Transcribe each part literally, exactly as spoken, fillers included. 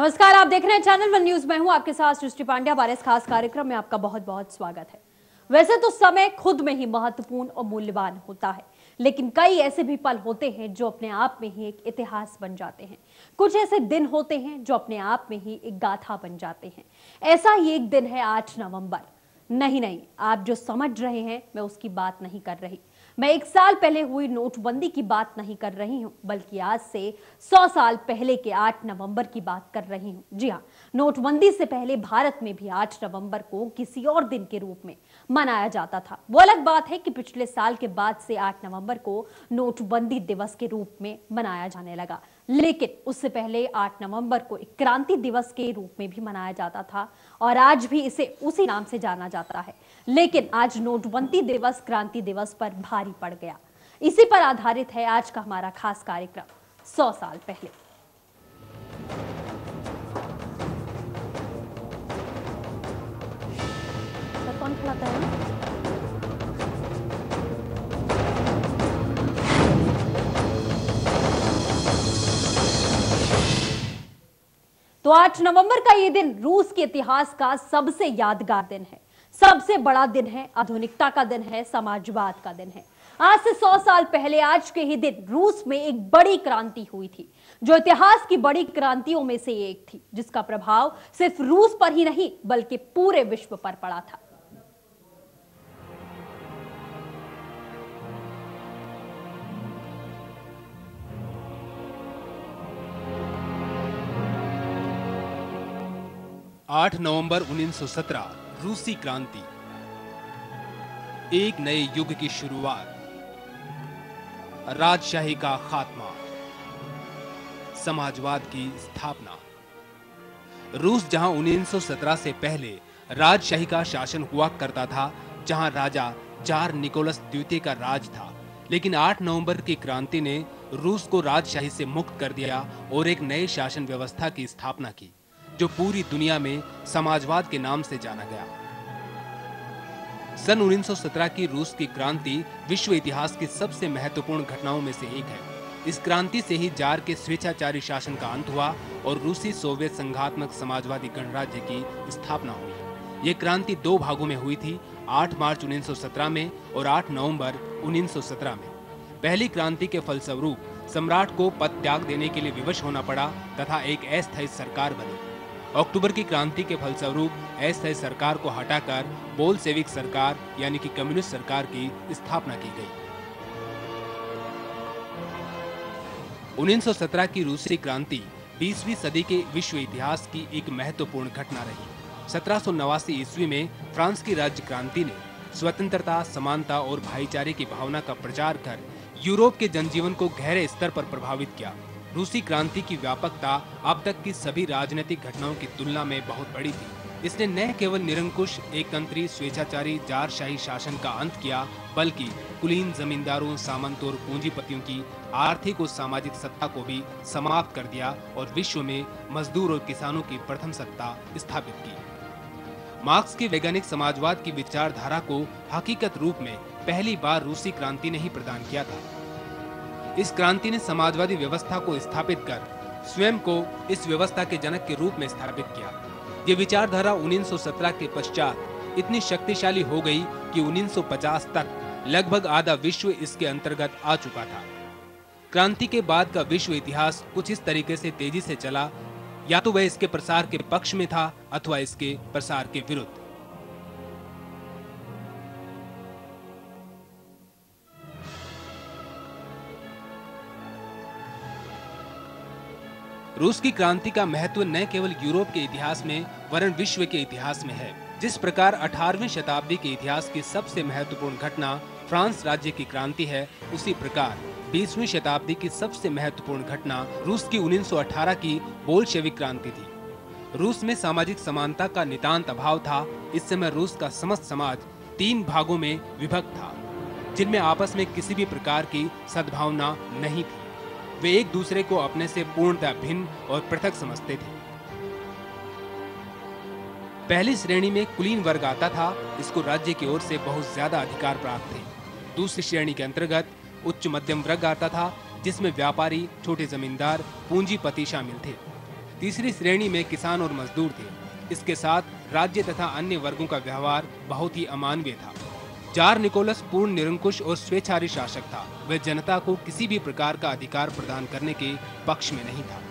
नमस्कार, आप देख रहे हैं चैनल वन न्यूज। मैं हूं आपके साथ सृष्टि पांड्या। हमारे इस खास कार्यक्रम में आपका बहुत बहुत स्वागत है। वैसे तो समय खुद में ही महत्वपूर्ण और मूल्यवान होता है, लेकिन कई ऐसे भी पल होते हैं जो अपने आप में ही एक इतिहास बन जाते हैं। कुछ ऐसे दिन होते हैं जो अपने आप में ही एक गाथा बन जाते हैं। ऐसा ही एक दिन है आठ नवंबर। नहीं नहीं, आप जो समझ रहे हैं मैं उसकी बात नहीं कर रही। मैं एक साल पहले हुई नोटबंदी की बात नहीं कर रही हूं, बल्कि आज से सौ साल पहले के आठ नवंबर की बात कर रही हूं। जी हां, नोटबंदी से पहले भारत में भी आठ नवंबर को किसी और दिन के रूप में मनाया जाता था। वो अलग बात है कि पिछले साल के बाद से आठ नवंबर को नोटबंदी दिवस के रूप में मनाया जाने लगा, लेकिन उससे पहले आठ नवंबर को एक क्रांति दिवस के रूप में भी मनाया जाता था और आज भी इसे उसी नाम से जाना जाता है। लेकिन आज नोटबंदी दिवस क्रांति दिवस पर भारी पड़ गया। इसी पर आधारित है आज का हमारा खास कार्यक्रम सौ साल पहले। सर कौन खिलाता है? तो आठ नवंबर का ये दिन रूस के इतिहास का सबसे यादगार दिन है, सबसे बड़ा दिन है, आधुनिकता का दिन है, समाजवाद का दिन है। आज से सौ साल पहले आज के ही दिन रूस में एक बड़ी क्रांति हुई थी, जो इतिहास की बड़ी क्रांतियों में से एक थी, जिसका प्रभाव सिर्फ रूस पर ही नहीं बल्कि पूरे विश्व पर पड़ा था। आठ नवंबर उन्नीस सौ सत्रह रूसी क्रांति, एक नए युग की शुरुआत, राजशाही का खात्मा, समाजवाद की स्थापना। रूस जहां उन्नीस सौ सत्रह से पहले राजशाही का शासन हुआ करता था, जहां राजा जार निकोलस द्वितीय का राज था, लेकिन आठ नवंबर की क्रांति ने रूस को राजशाही से मुक्त कर दिया और एक नए शासन व्यवस्था की स्थापना की, जो पूरी दुनिया में समाजवाद के नाम से जाना गया। सन उन्नीस सौ सत्रह की रूस की क्रांति विश्व इतिहास की सबसे महत्वपूर्ण घटनाओं में से एक है। इस क्रांति से ही जार के स्वेच्छाचारी शासन का अंत हुआ और रूसी सोवियत संघात्मक समाजवादी गणराज्य की स्थापना हुई। ये क्रांति दो भागों में हुई थी, आठ मार्च उन्नीस सौ सत्रह में और आठ नवंबर उन्नीस सौ सत्रह में। पहली क्रांति के फलस्वरूप सम्राट को पद त्याग देने के लिए विवश होना पड़ा तथा एक अस्थायी सरकार बनी। अक्टूबर की क्रांति के फलस्वरूप अस्थायी सरकार को हटाकर बोल्शेविक सरकार यानी कि कम्युनिस्ट सरकार की स्थापना की गई। उन्नीस सौ सत्रह की रूसी क्रांति बीसवीं सदी के विश्व इतिहास की एक महत्वपूर्ण घटना रही। सत्रह सौ नवासी ईस्वी में फ्रांस की राज्य क्रांति ने स्वतंत्रता, समानता और भाईचारे की भावना का प्रचार कर यूरोप के जनजीवन को गहरे स्तर पर प्रभावित किया। रूसी क्रांति की व्यापकता अब तक की सभी राजनीतिक घटनाओं की तुलना में बहुत बड़ी थी। इसने न केवल निरंकुश, एकतंत्री, स्वेच्छाचारी जारशाही शासन का अंत किया, बल्कि कुलीन जमींदारों, सामंतों और पूंजीपतियों की आर्थिक और सामाजिक सत्ता को भी समाप्त कर दिया और विश्व में मजदूर और किसानों की प्रथम सत्ता स्थापित की। मार्क्स के वैज्ञानिक समाजवाद की विचारधारा को हकीकत रूप में पहली बार रूसी क्रांति ने ही प्रदान किया था। इस क्रांति ने समाजवादी व्यवस्था को स्थापित कर स्वयं को इस व्यवस्था के जनक के रूप में स्थापित किया। ये विचारधारा उन्नीस सौ सत्रह के पश्चात इतनी शक्तिशाली हो गई कि उन्नीस सौ पचास तक लगभग आधा विश्व इसके अंतर्गत आ चुका था। क्रांति के बाद का विश्व इतिहास कुछ इस तरीके से तेजी से चला, या तो वह इसके प्रसार के पक्ष में था अथवा इसके प्रसार के विरुद्ध। रूस की क्रांति का महत्व न केवल यूरोप के इतिहास में वरन विश्व के इतिहास में है। जिस प्रकार अठारहवीं शताब्दी के इतिहास की सबसे महत्वपूर्ण घटना फ्रांस राज्य की क्रांति है, उसी प्रकार बीसवीं शताब्दी की सबसे महत्वपूर्ण घटना रूस की उन्नीस सौ अठारह की बोल्शेविक क्रांति थी। रूस में सामाजिक समानता का नितांत अभाव था। इस समय रूस का समस्त समाज तीन भागों में विभक्त था, जिनमें आपस में किसी भी प्रकार की सद्भावना नहीं थी। वे एक दूसरे को अपने से पूर्णतः भिन्न और पृथक समझते थे। पहली श्रेणी में कुलीन वर्ग आता था, इसको राज्य की ओर से बहुत ज्यादा अधिकार प्राप्त थे। दूसरी श्रेणी के अंतर्गत उच्च मध्यम वर्ग आता था, जिसमें व्यापारी, छोटे जमींदार, पूंजीपति शामिल थे। तीसरी श्रेणी में किसान और मजदूर थे। इसके साथ राज्य तथा अन्य वर्गों का व्यवहार बहुत ही अमानवीय था। जार निकोलस पूर्ण निरंकुश और स्वेच्छाचारी शासक था। वह जनता को किसी भी प्रकार का अधिकार प्रदान करने के पक्ष में नहीं था।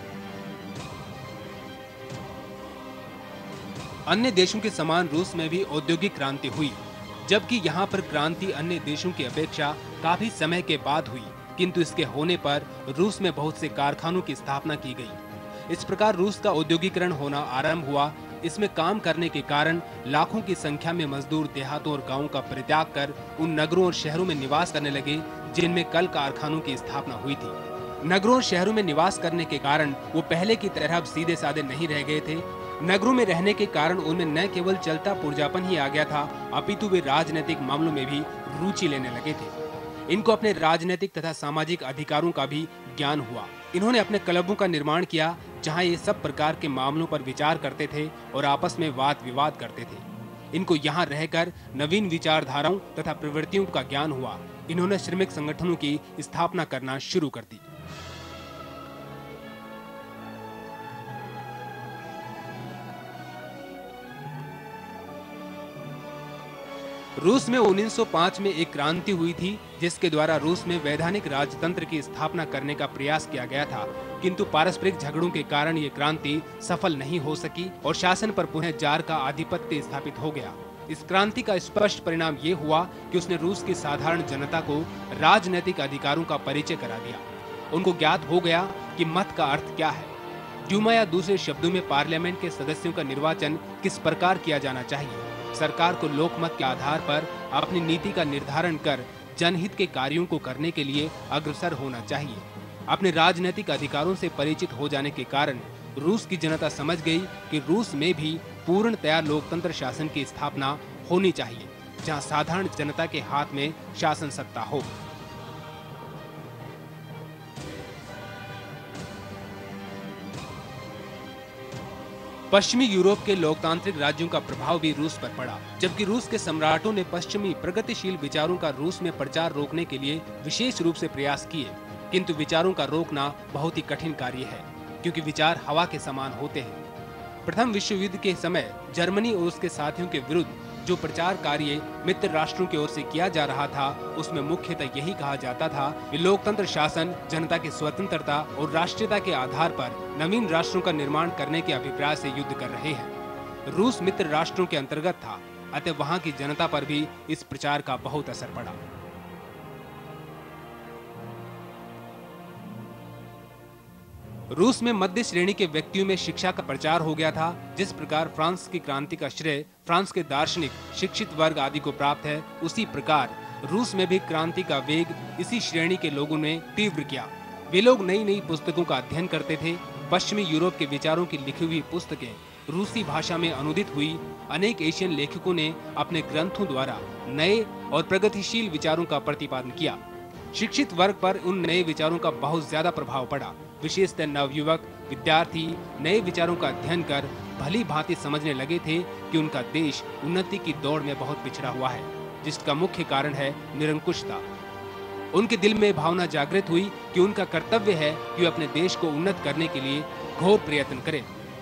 अन्य देशों के समान रूस में भी औद्योगिक क्रांति हुई, जबकि यहाँ पर क्रांति अन्य देशों की अपेक्षा काफी समय के बाद हुई, किंतु इसके होने पर रूस में बहुत से कारखानों की स्थापना की गई। इस प्रकार रूस का औद्योगिकरण होना आरंभ हुआ। इसमें काम करने के कारण लाखों की संख्या में मजदूर देहातों और गांवों का परित्याग कर उन नगरों और शहरों में निवास करने लगे जिनमें कल कारखानों की स्थापना हुई थी। नगरों और शहरों में निवास करने के कारण वो पहले की तरह अब सीधे साधे नहीं रह गए थे। नगरों में रहने के कारण उनमें न केवल चलता पुर्जापन ही आ गया था, अपितु वे राजनीतिक मामलों में भी रुचि लेने लगे थे। इनको अपने राजनीतिक तथा सामाजिक अधिकारों का भी ज्ञान हुआ। इन्होंने अपने क्लबों का निर्माण किया, जहां ये सब प्रकार के मामलों पर विचार करते थे और आपस में वाद विवाद करते थे। इनको यहाँ रहकर नवीन विचारधाराओं तथा प्रवृत्तियों का ज्ञान हुआ। इन्होंने श्रमिक संगठनों की स्थापना करना शुरू कर दी। रूस में उन्नीस सौ पाँच में एक क्रांति हुई थी, जिसके द्वारा रूस में वैधानिक राजतंत्र की स्थापना करने का प्रयास किया गया था, किंतु पारस्परिक झगड़ों के कारण ये क्रांति सफल नहीं हो सकी और शासन पर पुनः जार का आधिपत्य स्थापित हो गया। इस क्रांति का स्पष्ट परिणाम ये हुआ कि उसने रूस की साधारण जनता को राजनैतिक अधिकारों का परिचय करा दिया। उनको ज्ञात हो गया कि मत का अर्थ क्या है, ड्यूमा या दूसरे शब्दों में पार्लियामेंट के सदस्यों का निर्वाचन किस प्रकार किया जाना चाहिए। सरकार को लोकमत के आधार पर अपनी नीति का निर्धारण कर जनहित के कार्यों को करने के लिए अग्रसर होना चाहिए। अपने राजनीतिक अधिकारों से परिचित हो जाने के कारण रूस की जनता समझ गई कि रूस में भी पूर्णतया लोकतंत्र शासन की स्थापना होनी चाहिए, जहां साधारण जनता के हाथ में शासन सत्ता हो। पश्चिमी यूरोप के लोकतांत्रिक राज्यों का प्रभाव भी रूस पर पड़ा। जबकि रूस के सम्राटों ने पश्चिमी प्रगतिशील विचारों का रूस में प्रचार रोकने के लिए विशेष रूप से प्रयास किए, किंतु विचारों का रोकना बहुत ही कठिन कार्य है, क्योंकि विचार हवा के समान होते हैं। प्रथम विश्व युद्ध के समय जर्मनी और उसके साथियों के विरुद्ध जो प्रचार कार्य मित्र राष्ट्रों की ओर से किया जा रहा था, उसमें मुख्यतः यही कहा जाता था कि लोकतंत्र शासन जनता की स्वतंत्रता और राष्ट्रीयता के आधार पर नवीन राष्ट्रों का निर्माण करने के अभिप्राय से युद्ध कर रहे हैं। रूस मित्र राष्ट्रों के अंतर्गत था, अतः वहां की जनता पर भी इस प्रचार का बहुत असर पड़ा। रूस में मध्य श्रेणी के व्यक्तियों में शिक्षा का प्रचार हो गया था। जिस प्रकार फ्रांस की क्रांति का श्रेय फ्रांस के दार्शनिक, शिक्षित वर्ग आदि को प्राप्त है, उसी प्रकार रूस में भी क्रांति का वेग इसी श्रेणी के लोगों ने तीव्र किया। वे लोग नई नई पुस्तकों का अध्ययन करते थे। पश्चिमी यूरोप के विचारों की लिखी हुई पुस्तकें रूसी भाषा में अनुदित हुई। अनेक एशियन लेखकों ने अपने ग्रंथों द्वारा नए और प्रगतिशील विचारों का प्रतिपादन किया। शिक्षित वर्ग पर उन नए विचारों का बहुत ज्यादा प्रभाव पड़ा। विशेषतः नवयुवक विद्यार्थी नए विचारों का अध्ययन कर भली भांति समझने लगे थे कि उनका देश उन्नति की दौड़ में बहुत पिछड़ा हुआ है, जिसका मुख्य कारण है निरंकुशता। उनके दिल में भावना जागृत हुई कि उनका कर्तव्य है कि वे अपने देश को उन्नत करने के लिए घोर प्रयत्न करें।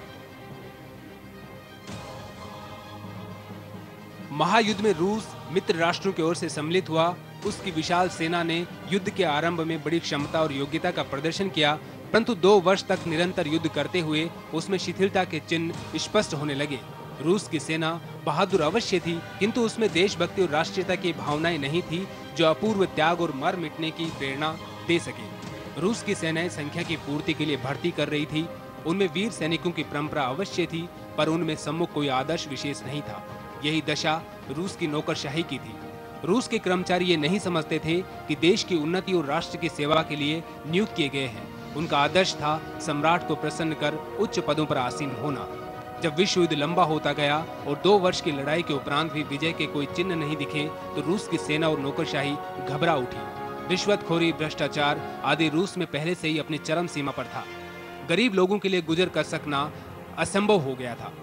महायुद्ध में रूस मित्र राष्ट्रों की ओर से सम्मिलित हुआ। उसकी विशाल सेना ने युद्ध के आरंभ में बड़ी क्षमता और योग्यता का प्रदर्शन किया, परंतु दो वर्ष तक निरंतर युद्ध करते हुए उसमें शिथिलता के चिन्ह स्पष्ट होने लगे। रूस की सेना बहादुर अवश्य थी, किंतु उसमें देशभक्ति और राष्ट्रीयता की भावनाएं नहीं थी जो अपूर्व त्याग और मर मिटने की प्रेरणा दे सके। रूस की सेनाएं संख्या की पूर्ति के लिए भर्ती कर रही थी। उनमें वीर सैनिकों की परंपरा अवश्य थी, पर उनमें सम्मुख कोई आदर्श विशेष नहीं था। यही दशा रूस की नौकरशाही की थी। रूस के कर्मचारी ये नहीं समझते थे कि देश की उन्नति और राष्ट्र की सेवा के लिए नियुक्त किए गए हैं। उनका आदर्श था सम्राट को प्रसन्न कर उच्च पदों पर आसीन होना। जब विश्व युद्ध लंबा होता गया और दो वर्ष की लड़ाई के उपरांत भी विजय के कोई चिन्ह नहीं दिखे, तो रूस की सेना और नौकरशाही घबरा उठी। रिश्वतखोरी, भ्रष्टाचार आदि रूस में पहले से ही अपनी चरम सीमा पर था। गरीब लोगों के लिए गुजर कर सकना असंभव हो गया था।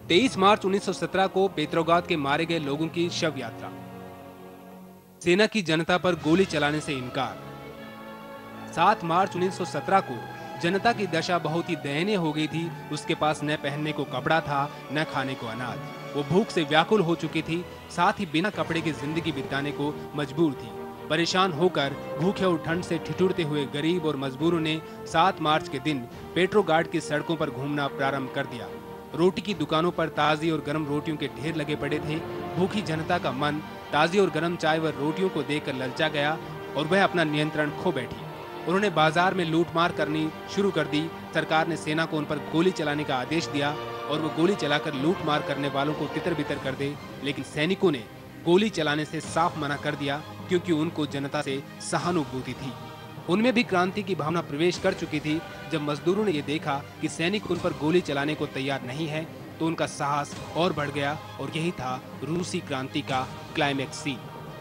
तेईस मार्च उन्नीस सौ सत्रह को पेट्रोग्राद के मारे गए लोगों की शव यात्रा। सेना की जनता पर गोली चलाने से इनकार। सात मार्च उन्नीस सौ सत्रह को जनता की दशा बहुत ही दयनीय हो गई थी। उसके पास न पहनने को कपड़ा था, न खाने को अनाज। वो भूख से व्याकुल हो चुकी थी, साथ ही बिना कपड़े की जिंदगी बिताने को मजबूर थी। परेशान होकर भूखे और ठंड से ठिठुरते हुए गरीब और मजबूरों ने सात मार्च के दिन पेट्रोग्राड की सड़कों पर घूमना प्रारंभ कर दिया। रोटी की दुकानों पर ताजी और गर्म रोटियों के ढेर लगे पड़े थे। भूखी जनता का मन ताजी और गर्म चाय व रोटियों को देखकर ललचा गया और वह अपना नियंत्रण खो बैठी। उन्होंने बाजार में लूटमार करनी शुरू कर दी। सरकार ने सेना को उन पर गोली चलाने का आदेश दिया और वो गोली चलाकर लूटमार करने वालों को तितर-बितर कर दे, लेकिन सैनिकों ने गोली चलाने से साफ मना कर दिया, क्योंकि उनको जनता से सहानुभूति थी। उनमें भी क्रांति की भावना प्रवेश कर चुकी थी। जब मजदूरों ने ये देखा कि सैनिक उन पर गोली चलाने को तैयार नहीं है, तो उनका साहस और बढ़ गया और यही था रूसी क्रांति का क्लाइमैक्स सीन।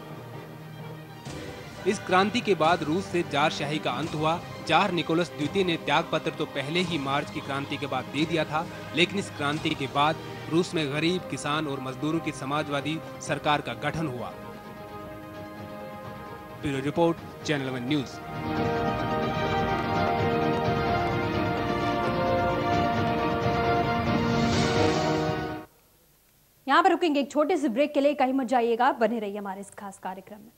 इस क्रांति के बाद रूस से जारशाही का अंत हुआ। जार निकोलस द्वितीय ने त्याग पत्र तो पहले ही मार्च की क्रांति के बाद दे दिया था, लेकिन इस क्रांति के बाद रूस में गरीब, किसान और मजदूरों की समाजवादी सरकार का गठन हुआ। Bureau report, channel one news. यहाँ पर रुकेंगे एक छोटे से ब्रेक के लिए, कहीं मत जाइएगा, बने रहिए हमारे इस खास कार्यक्रम में।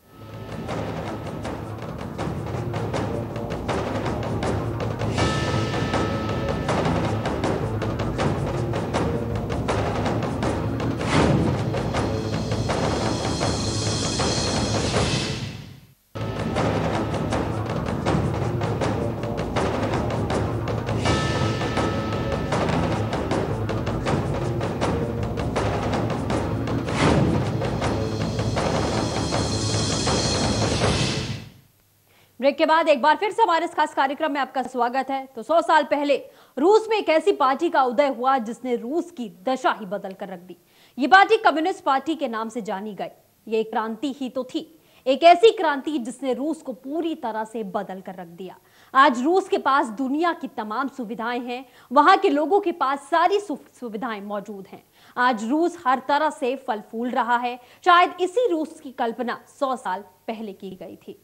ब्रेक के बाद एक बार फिर से हमारे इस खास कार्यक्रम में आपका स्वागत है। तो सौ साल पहले रूस में एक ऐसी पार्टी का उदय हुआ जिसने रूस की दशा ही बदल कर रख दी। ये पार्टी कम्युनिस्ट पार्टी के नाम से जानी गई। ये क्रांति ही तो थी, एक ऐसी क्रांति जिसने रूस को पूरी तरह से बदल कर रख दिया। आज रूस के पास दुनिया की तमाम सुविधाएं हैं, वहां के लोगों के पास सारी सुविधाएं मौजूद हैं। आज रूस हर तरह से फल फूल रहा है। शायद इसी रूस की कल्पना सौ साल पहले की गई थी।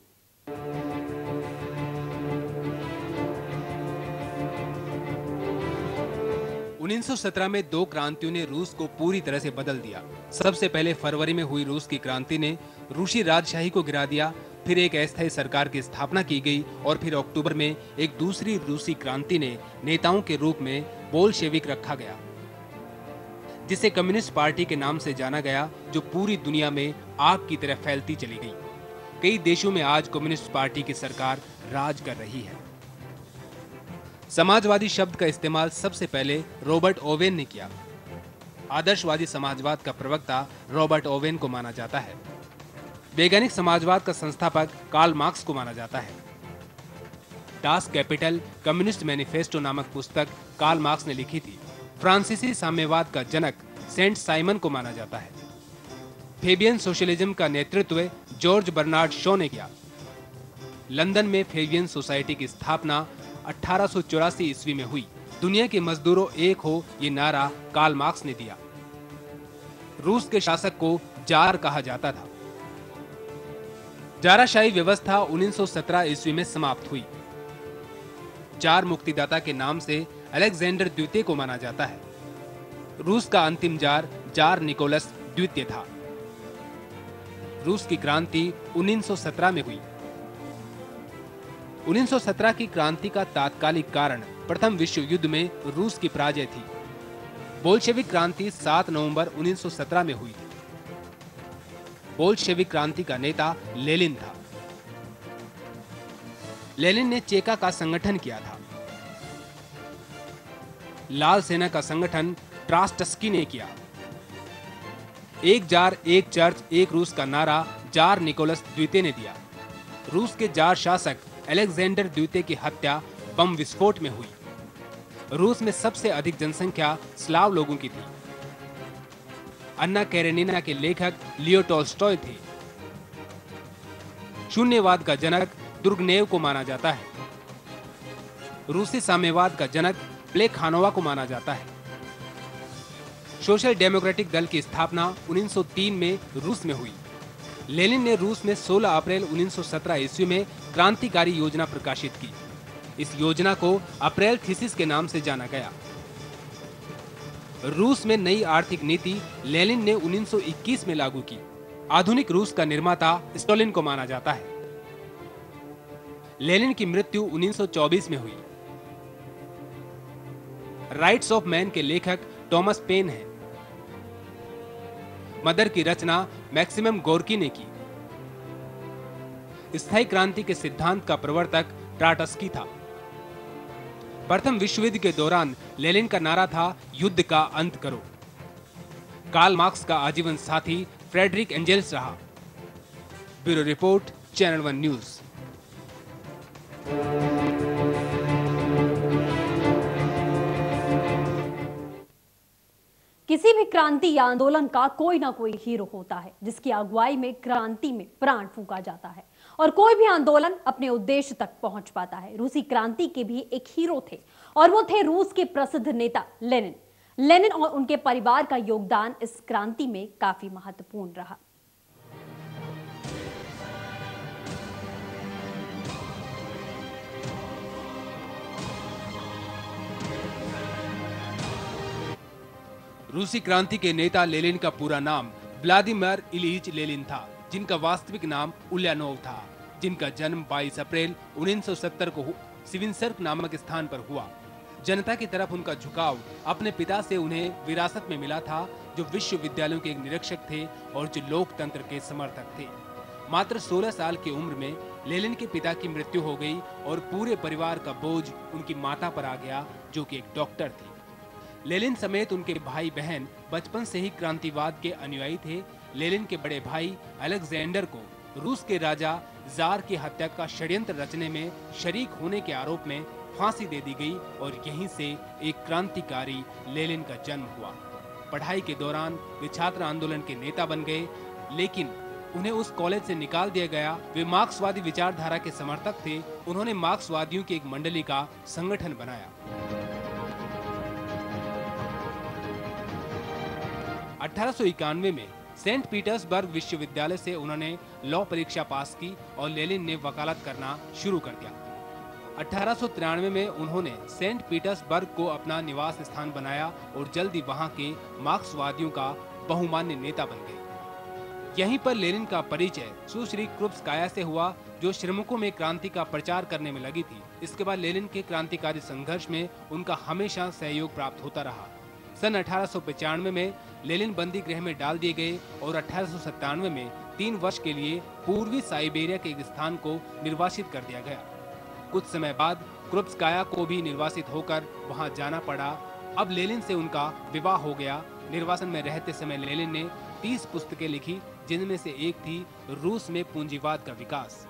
उन्नीस सौ सत्रह में दो क्रांतियों ने रूस को पूरी तरह से बदल दिया। सबसे पहले फरवरी में हुई रूस की क्रांति ने रूसी राजशाही को गिरा दिया। फिर एक अस्थायी सरकार की स्थापना की गई और फिर अक्टूबर में एक दूसरी रूसी क्रांति ने नेताओं के रूप में बोल्शेविक रखा गया, जिसे कम्युनिस्ट पार्टी के नाम से जाना गया, जो पूरी दुनिया में आग की तरह फैलती चली गई। कई देशों में आज कम्युनिस्ट पार्टी की सरकार राज कर रही है। समाजवादी शब्द का इस्तेमाल सबसे पहले रॉबर्ट ओवेन ने किया। आदर्शवादी समाजवाद का प्रवक्ता रॉबर्ट ओवेन को माना जाता है। वैज्ञानिक समाजवाद का संस्थापक कार्ल मार्क्स को माना जाता है। डास कैपिटल कम्युनिस्ट मैनिफेस्टो नामक पुस्तक कार्ल मार्क्स ने लिखी थी। फ्रांसीसी साम्यवाद का जनक सेंट साइमन को माना जाता है। फेबियन सोशलिज्म का नेतृत्व जॉर्ज बर्नार्ड शॉ ने किया। लंदन में फेबियन सोसाइटी की स्थापना अठारह सौ चौरासी ईस्वी में हुई। दुनिया के मजदूरों एक हो, ये नारा कार्ल मार्क्स ने दिया। रूस के शासक को जार कहा जाता था। जाराशाही व्यवस्था उन्नीस सौ सत्रह ईस्वी में समाप्त हुई। जार मुक्तिदाता के नाम से अलेक्जेंडर द्वितीय को माना जाता है। रूस का अंतिम जार जार निकोलस द्वितीय था। रूस की क्रांति उन्नीस सौ सत्रह में हुई। उन्नीस सौ सत्रह की क्रांति का तात्कालिक कारण प्रथम विश्व युद्ध में रूस की पराजय थी। बोल्शेविक क्रांति सात नवंबर उन्नीस सौ सत्रह में हुई थी। बोल्शेविक क्रांति का नेता लेनिन था। लेनिन ने चेका का संगठन किया था। लाल सेना का संगठन ट्रास्टस्की ने किया। एक जार, एक चर्च, एक रूस का नारा जार निकोलस द्वितीय ने दिया। रूस के जार शासक अलेक्जेंडर द्वितीय की हत्या बम विस्फोट में हुई। रूस में सबसे अधिक जनसंख्या स्लाव लोगों की थी। अन्ना कैरेनिना के लेखक लियो टॉल्स्टॉय थे। शून्यवाद का जनक तुर्गनेव को माना जाता है। रूसी साम्यवाद का जनक प्लेखानोवा को माना जाता है। सोशल डेमोक्रेटिक दल की स्थापना उन्नीस सौ तीन में रूस में हुई। लेनिन ने रूस में सोलह अप्रैल उन्नीस सौ सत्रह ईस्वी में क्रांतिकारी योजना प्रकाशित की। इस योजना को अप्रैल थीसिस के नाम से जाना गया। रूस में नई आर्थिक नीति लेनिन ने उन्नीस सौ इक्कीस में लागू की। आधुनिक रूस का निर्माता स्टालिन को माना जाता है। लेनिन की मृत्यु उन्नीस सौ चौबीस में हुई। राइट्स ऑफ मैन के लेखक टॉमस पेन हैं। मदर की रचना मैक्सिमम गोर्की ने की। स्थायी क्रांति के सिद्धांत का प्रवर्तक ट्राटस्की था। प्रथम विश्व युद्ध के दौरान लेनिन का नारा था, युद्ध का अंत करो। कार्ल मार्क्स का आजीवन साथी फ्रेडरिक एंजेल्स रहा। Bureau report, channel one news. किसी भी क्रांति या आंदोलन का कोई ना कोई हीरो होता है जिसकी अगुवाई में क्रांति में प्राण फूंका जाता है और कोई भी आंदोलन अपने उद्देश्य तक पहुंच पाता है। रूसी क्रांति के भी एक हीरो थे और वो थे रूस के प्रसिद्ध नेता लेनिन। लेनिन और उनके परिवार का योगदान इस क्रांति में काफी महत्वपूर्ण रहा। रूसी क्रांति के नेता लेनिन का पूरा नाम व्लादिमीर इलीच लेनिन था, जिनका वास्तविक नाम उल्यानोव था, जिनका जन्म बाईस अप्रैल उन्नीस सौ सत्तर को सिविनसर्क नामक स्थान पर हुआ। जनता की तरफ उनका झुकाव अपने पिता से उन्हें विरासत में मिला था, जो विश्वविद्यालयों के एक निरीक्षक थे और जो लोकतंत्र के समर्थक थे। मात्र सोलह साल की उम्र में लेनिन के पिता की मृत्यु हो गई और पूरे परिवार का बोझ उनकी माता पर आ गया, जो कि एक डॉक्टर थी। लेनिन समेत उनके भाई बहन बचपन से ही क्रांतिवाद के अनुयायी थे। लेनिन के बड़े भाई अलेक्जेंडर को रूस के राजा जार की हत्या का षड्यंत्र रचने में शरीक होने के आरोप में फांसी दे दी गई और यहीं से एक क्रांतिकारी लेनिन का जन्म हुआ। पढ़ाई के दौरान वे छात्र आंदोलन के नेता बन गए, लेकिन उन्हें उस कॉलेज से निकाल दिया गया। वे मार्क्सवादी विचारधारा के समर्थक थे। उन्होंने मार्क्सवादियों की एक मंडली का संगठन बनाया। अठारह सौ इक्यानवे में सेंट पीटर्सबर्ग विश्वविद्यालय से उन्होंने लॉ परीक्षा पास की और लेनिन ने वकालत करना शुरू कर दिया। अठारह सौ तिरानवे में उन्होंने सेंट पीटर्सबर्ग को अपना निवास स्थान बनाया और जल्दी वहां के मार्क्सवादियों का बहुमान्य नेता बन गए। यहीं पर लेनिन का परिचय सुश्री क्रुप्स्काया से हुआ, जो श्रमिकों में क्रांति का प्रचार करने में लगी थी। इसके बाद लेनिन के क्रांतिकारी संघर्ष में उनका हमेशा सहयोग प्राप्त होता रहा। सन अठारह सौ पचानवे में लेनिन बंदी गृह में डाल दिए गए और अठारह सौ सत्तानवे में तीन वर्ष के लिए पूर्वी साइबेरिया के एक स्थान को निर्वासित कर दिया गया। कुछ समय बाद क्रुप्स्काया को भी निर्वासित होकर वहां जाना पड़ा। अब लेनिन से उनका विवाह हो गया। निर्वासन में रहते समय लेनिन ने तीस पुस्तकें लिखी, जिनमें से एक थी रूस में पूंजीवाद का विकास।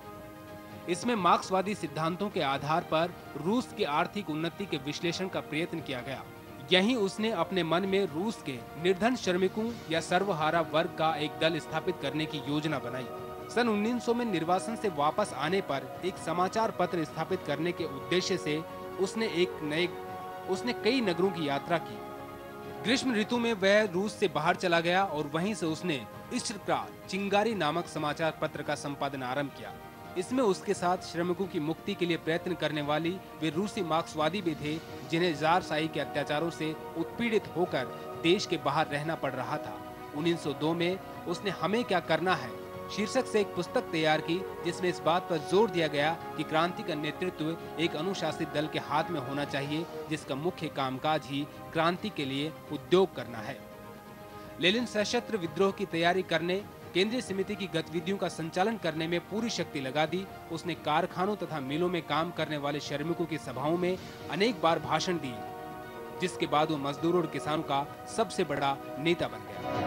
इसमें मार्क्सवादी सिद्धांतों के आधार पर रूस की आर्थिक उन्नति के विश्लेषण का प्रयत्न किया गया। यहीं उसने अपने मन में रूस के निर्धन श्रमिकों या सर्वहारा वर्ग का एक दल स्थापित करने की योजना बनाई। सन उन्नीस सौ में निर्वासन से वापस आने पर एक समाचार पत्र स्थापित करने के उद्देश्य से उसने एक नए उसने कई नगरों की यात्रा की। ग्रीष्म ऋतु में वह रूस से बाहर चला गया और वहीं से उसने इश्ट्रा चिंगारी नामक समाचार पत्र का संपादन आरंभ किया। इसमें उसके साथ श्रमिकों की मुक्ति के लिए प्रयत्न करने वाली वे रूसी मार्क्सवादी भी थे, जिन्हें जार शाही के अत्याचारों से उत्पीड़ित होकर देश के बाहर रहना पड़ रहा था। उन्नीस सौ दो में उसने हमें क्या करना है शीर्षक से एक पुस्तक तैयार की, जिसमें इस बात पर जोर दिया गया कि क्रांति का नेतृत्व एक अनुशासित दल के हाथ में होना चाहिए, जिसका मुख्य कामकाज ही क्रांति के लिए उद्योग करना है। लेनिन सशस्त्र विद्रोह की तैयारी करने, केंद्रीय समिति की गतिविधियों का संचालन करने में पूरी शक्ति लगा दी। उसने कारखानों तथा मिलों में काम करने वाले श्रमिकों की सभाओं में अनेक बार भाषण दिए, जिसके बाद वो मजदूरों और किसानों का सबसे बड़ा नेता बन गया।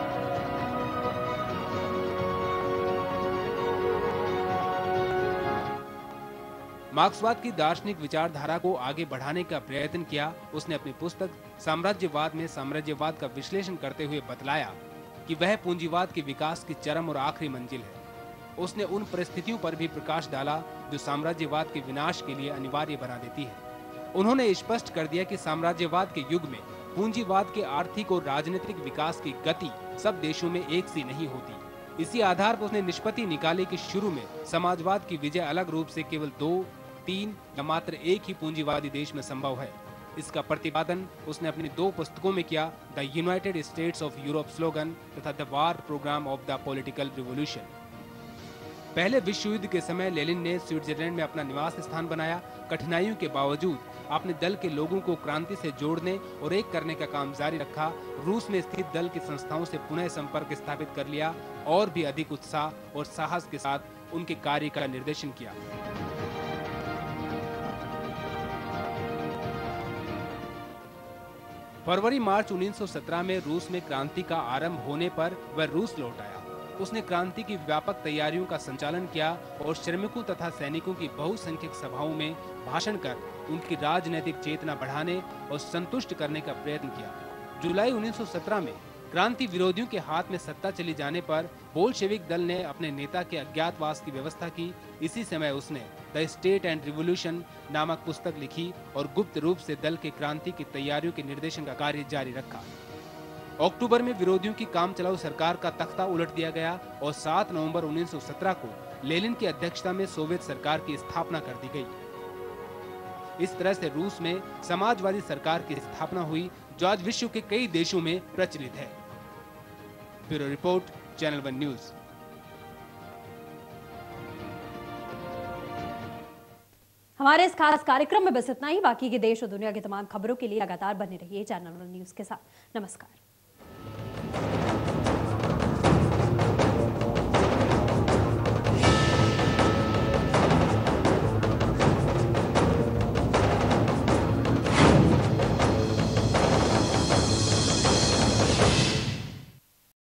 मार्क्सवाद की दार्शनिक विचारधारा को आगे बढ़ाने का प्रयत्न किया। उसने अपनी पुस्तक साम्राज्यवाद में साम्राज्यवाद का विश्लेषण करते हुए बतलाया कि वह पूंजीवाद के विकास की चरम और आखिरी मंजिल है। उसने उन परिस्थितियों पर भी प्रकाश डाला जो साम्राज्यवाद के विनाश के लिए अनिवार्य बना देती है। उन्होंने स्पष्ट कर दिया कि साम्राज्यवाद के युग में पूंजीवाद के आर्थिक और राजनीतिक विकास की गति सब देशों में एक सी नहीं होती। इसी आधार पर उसने निष्पत्ति निकाली कि शुरू में समाजवाद की विजय अलग रूप से केवल दो, तीन या मात्र एक ही पूंजीवादी देश में संभव है। इसका प्रतिपादन उसने अपनी दो पुस्तकों में किया, the United States of Europe slogan तथा the war programme of the political revolution. पहले विश्व युद्ध के समय लेनिन ने स्विट्जरलैंड में अपना निवास स्थान बनाया। कठिनाइयों के बावजूद अपने दल के लोगों को क्रांति से जोड़ने और एक करने का काम जारी रखा। रूस में स्थित दल की संस्थाओं से पुनः संपर्क स्थापित कर लिया और भी अधिक उत्साह और साहस के साथ उनके कार्य का निर्देशन किया। फरवरी मार्च उन्नीस सौ सत्रह में रूस में क्रांति का आरंभ होने पर वह रूस लौट आया। उसने क्रांति की व्यापक तैयारियों का संचालन किया और श्रमिकों तथा सैनिकों की बहुसंख्यक सभाओं में भाषण कर उनकी राजनीतिक चेतना बढ़ाने और संतुष्ट करने का प्रयत्न किया। जुलाई उन्नीस सौ सत्रह में क्रांति विरोधियों के हाथ में सत्ता चली जाने पर बोल्शेविक दल ने अपने नेता के अज्ञातवास की व्यवस्था की। इसी समय उसने द स्टेट एंड रिवॉल्यूशन नामक पुस्तक लिखी और गुप्त रूप से दल के क्रांति की तैयारियों के निर्देशन का कार्य जारी रखा। अक्टूबर में विरोधियों की कामचलाऊ सरकार का तख्ता उलट दिया गया और सात नवंबर उन्नीस सौ सत्रह को लेनिन की अध्यक्षता में सोवियत सरकार की स्थापना कर दी गई। इस तरह से रूस में समाजवादी सरकार की स्थापना हुई, जो आज विश्व के कई देशों में प्रचलित है। Bureau report, channel one news. हमारे इस खास कार्यक्रम में बस इतना ही। बाकी के देश और दुनिया की तमाम खबरों के लिए लगातार बने रहिए चैनल वन न्यूज के साथ। नमस्कार।